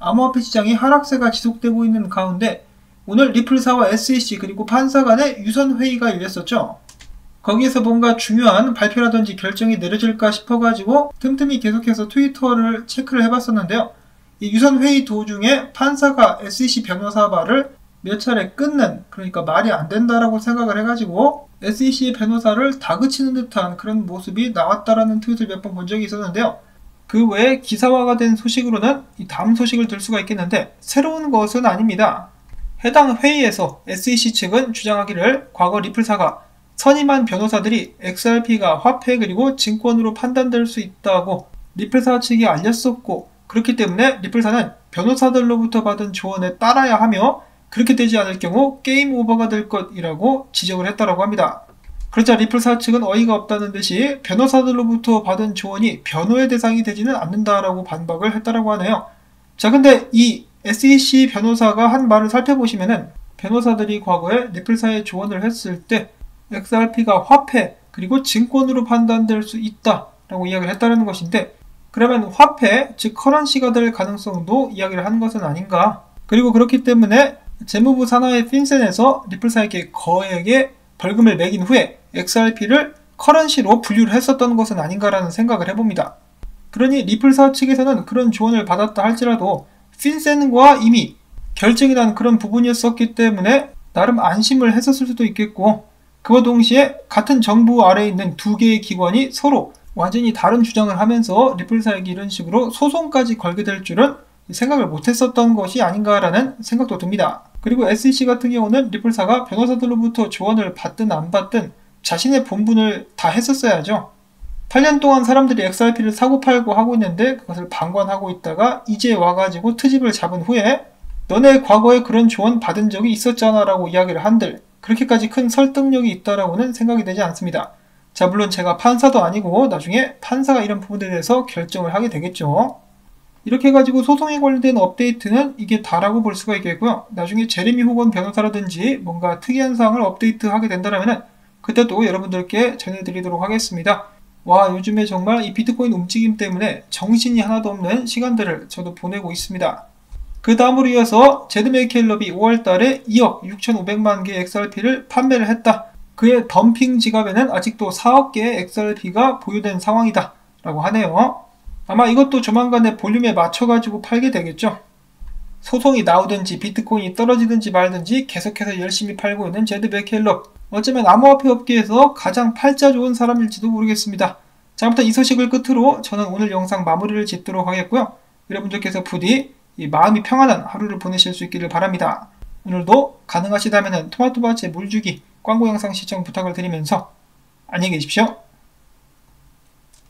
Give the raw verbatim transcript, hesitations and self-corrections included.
암호화폐 시장이 하락세가 지속되고 있는 가운데 오늘 리플사와 에스이씨 그리고 판사 간의 유선회의가 열렸었죠. 거기에서 뭔가 중요한 발표라든지 결정이 내려질까 싶어가지고 틈틈이 계속해서 트위터를 체크를 해봤었는데요. 이 유선회의 도중에 판사가 에스이씨 변호사 말을 몇 차례 끊는, 그러니까 말이 안 된다라고 생각을 해가지고 에스이씨 변호사를 다그치는 듯한 그런 모습이 나왔다라는 트윗을 몇 번 본 적이 있었는데요. 그 외에 기사화가 된 소식으로는 이 다음 소식을 들 수가 있겠는데, 새로운 것은 아닙니다. 해당 회의에서 에스이씨 측은 주장하기를 과거 리플사가 선임한 변호사들이 엑스알피가 화폐 그리고 증권으로 판단될 수 있다고 리플사 측이 알렸었고, 그렇기 때문에 리플사는 변호사들로부터 받은 조언에 따라야 하며 그렇게 되지 않을 경우 게임 오버가 될 것이라고 지적을 했다라고 합니다. 그러자 리플사 측은 어이가 없다는 듯이 변호사들로부터 받은 조언이 변호의 대상이 되지는 않는다라고 반박을 했다라고 하네요. 자, 근데 이 에스이씨 변호사가 한 말을 살펴보시면은 변호사들이 과거에 리플사에 조언을 했을 때 엑스알피가 화폐 그리고 증권으로 판단될 수 있다라고 이야기를 했다는 것인데, 그러면 화폐, 즉 커런시가 될 가능성도 이야기를 한 것은 아닌가? 그리고 그렇기 때문에 재무부 산하의 핀센에서 리플사에게 거액의 벌금을 매긴 후에 엑스알피를 커런시로 분류를 했었던 것은 아닌가라는 생각을 해봅니다. 그러니 리플사 측에서는 그런 조언을 받았다 할지라도 핀센과 이미 결정이 난 그런 부분이었었기 때문에 나름 안심을 했었을 수도 있겠고, 그와 동시에 같은 정부 아래에 있는 두 개의 기관이 서로 완전히 다른 주장을 하면서 리플사에게 이런 식으로 소송까지 걸게 될 줄은 생각을 못했었던 것이 아닌가라는 생각도 듭니다. 그리고 에스이씨 같은 경우는 리플사가 변호사들로부터 조언을 받든 안 받든 자신의 본분을 다 했었어야죠. 팔 년 동안 사람들이 엑스알피를 사고 팔고 하고 있는데 그것을 방관하고 있다가 이제 와가지고 트집을 잡은 후에 너네 과거에 그런 조언 받은 적이 있었잖아 라고 이야기를 한들 그렇게까지 큰 설득력이 있다라고는 생각이 되지 않습니다. 자, 물론 제가 판사도 아니고 나중에 판사가 이런 부분에 대해서 결정을 하게 되겠죠. 이렇게 해가지고 소송에 관련된 업데이트는 이게 다라고 볼 수가 있겠고요. 나중에 제레미 호건 변호사라든지 뭔가 특이한 사항을 업데이트하게 된다면 그때도 여러분들께 전해드리도록 하겠습니다. 와, 요즘에 정말 이 비트코인 움직임 때문에 정신이 하나도 없는 시간들을 저도 보내고 있습니다. 그 다음으로 이어서 제드메이켈럽이 오월 달에 이억 육천오백만 개의 엑스알피를 판매를 했다. 그의 덤핑 지갑에는 아직도 사억 개의 엑스알피가 보유된 상황이다 라고 하네요. 아마 이것도 조만간에 볼륨에 맞춰가지고 팔게 되겠죠. 소송이 나오든지 비트코인이 떨어지든지 말든지 계속해서 열심히 팔고 있는 제드메이켈럽. 어쩌면 암호화폐 업계에서 가장 팔자 좋은 사람일지도 모르겠습니다. 자, 아무튼 이 소식을 끝으로 저는 오늘 영상 마무리를 짓도록 하겠고요. 여러분들께서 부디 이 마음이 평안한 하루를 보내실 수 있기를 바랍니다. 오늘도 가능하시다면 토마토밭에 물주기 광고 영상 시청 부탁을 드리면서 안녕히 계십시오.